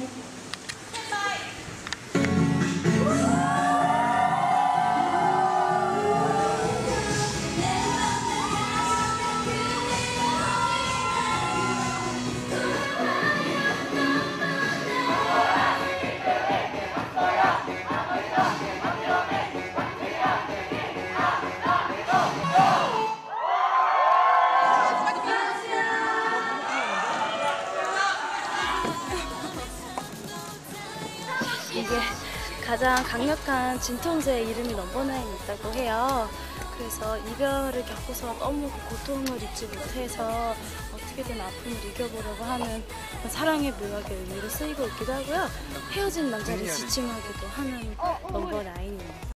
이게 가장 강력한 진통제의 이름이 넘버9이 있다고 해요. 그래서 이별을 겪고서 너무 고통을 잊지 못해서 어떻게든 아픔을 이겨보려고 하는 사랑의 묘약의 의미로 쓰이고 있기도 하고요. 헤어진 남자를 지침하기도 하는 넘버9입니다.